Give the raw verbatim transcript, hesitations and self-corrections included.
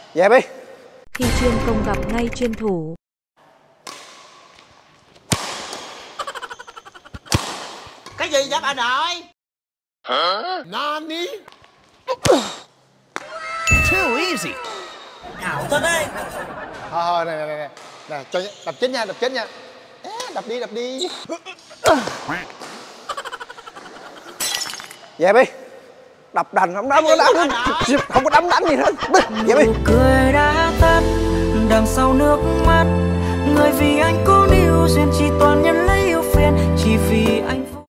Dẹp đi. Khi chuyên công gặp ngay chuyên thủ. Cái gì vậy bà nội? Hả? Nani? Too easy. Ảo thật đấy. Thôi này này này nè, cho đập chết nha, đập chết nha. À, đập đi, đập đi. Dẹp đi. Đập đành không đấm, có đấm không có đấm đánh gì hết. Dẹp đi. Nụ cười đã tắt đằng sau nước mắt, người vì anh cố níu duyên chỉ toàn nhân lấy yêu phiền, chỉ vì anh